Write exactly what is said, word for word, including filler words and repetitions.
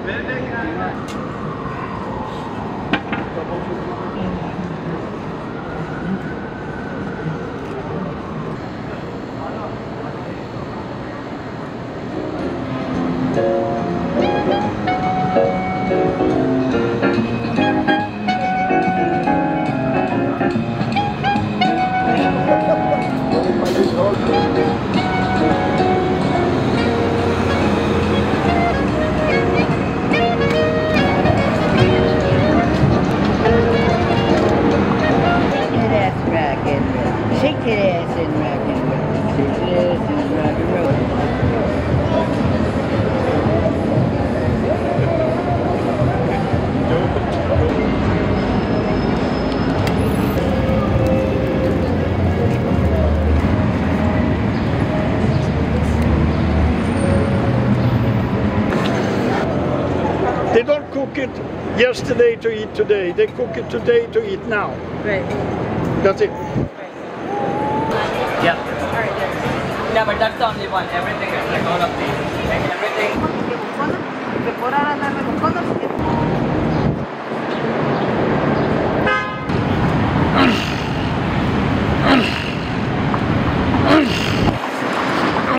Shake that ass and rock and roll. Shake that ass and rock and roll. They don't cook it yesterday to eat today. They cook it today to eat now. Right. That's it. Yeah. Yeah, but that's the only one. Everything is like all of these. Like everything.